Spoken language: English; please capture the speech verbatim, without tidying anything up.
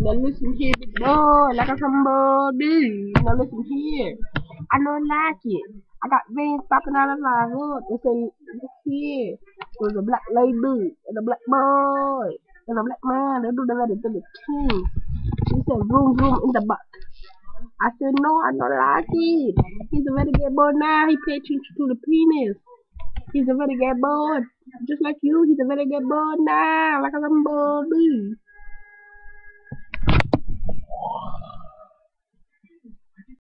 Now listen here, big boy, like a somebody. Now listen here. I don't like it. I got veins popping out of my hood. They say, look here. There's a black lady and a black boy and a black man. They do the ready to the king. She said, vroom, vroom in the butt. I said, no, I don't like it. He's a very gay boy now. He paid attention to the penis. He's a very gay boy. Just like you, he's a very gay boy now. Like a somebody.